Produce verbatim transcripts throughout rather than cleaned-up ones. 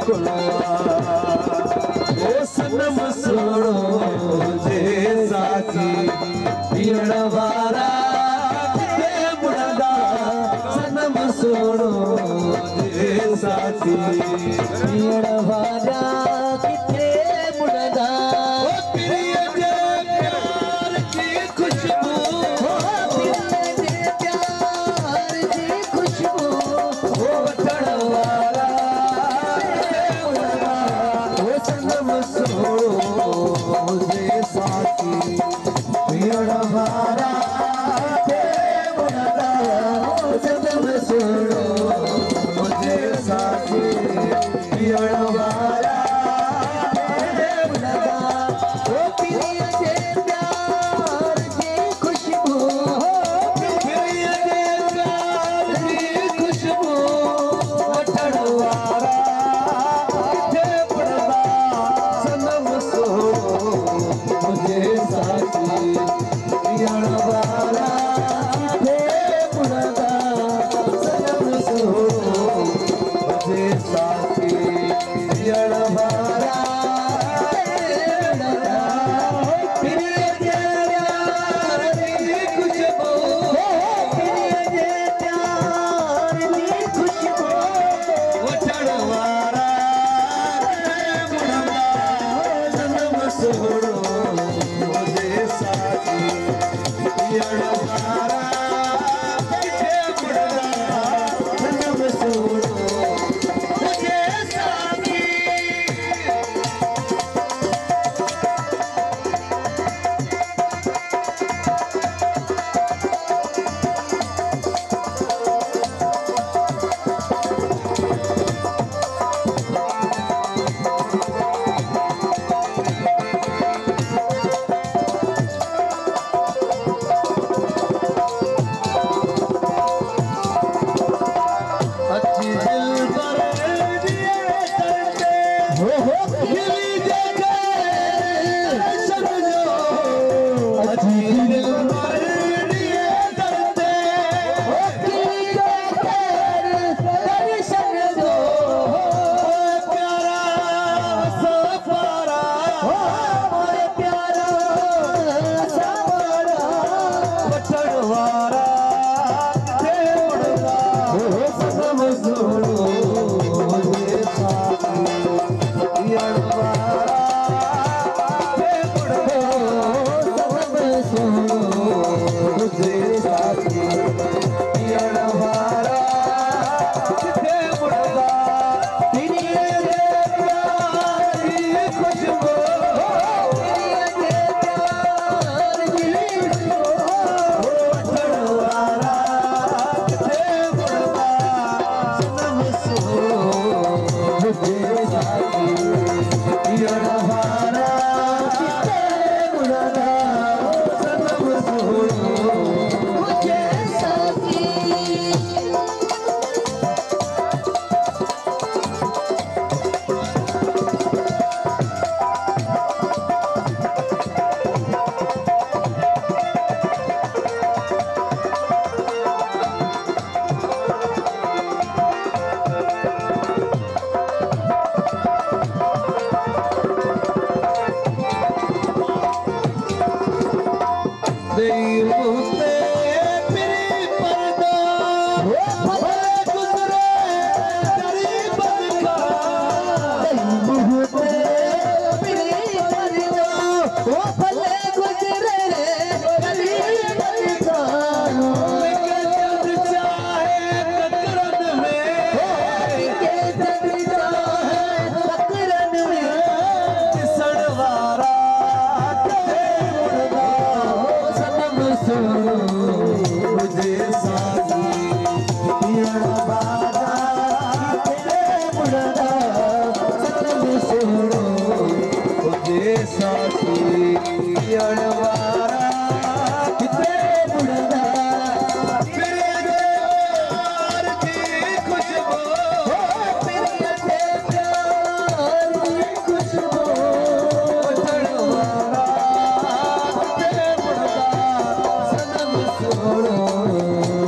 ओ सनम सुनो जे साथी पीण वारा किथे मुड़दा सनम सुनो जे साथी पीण वारा किथे मुड़दा ओ प्रिय जे प्यार की खुशबू ओ प्रिय जे प्यार की खुशबू ओ वठण वारा मुझे साथी पीण वारा सनम सुनो मुझे साथी पीण वारा ओ प्रिय जे प्यार की खुशबू प्रिय जे प्यार की खुशबू वठण वारा मुझे साथी पीण वारा किथे मुड़दा सनम सुनो मुझे साथी पीण वारा प्रिय जे प्यार की खुशबू प्रिय जे प्यार की खुशबू वठण वारा सनम सुनो मुझे साथी पीण वारा किथे मुड़दा सनम सुनो मुझे साथी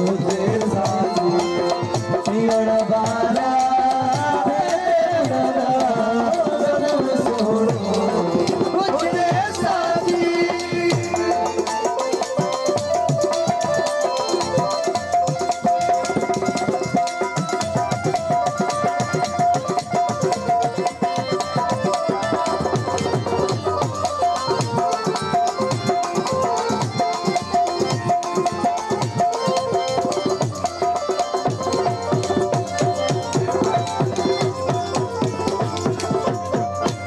पियण वारा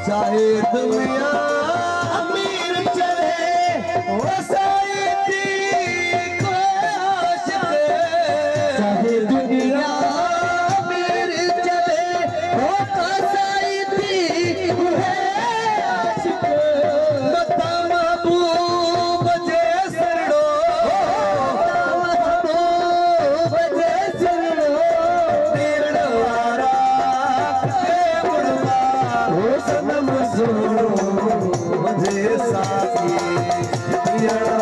चाहे दुनिया अमीर चले वो साईदी को आशिक चाहे दुनिया अमीर चले वो साईदी है आशिक बता महबूब जे सरड़ो महबूब जे सरड़ो तीरड़वारा के मुड़वा हो सनम सोड़ो मुझे साथी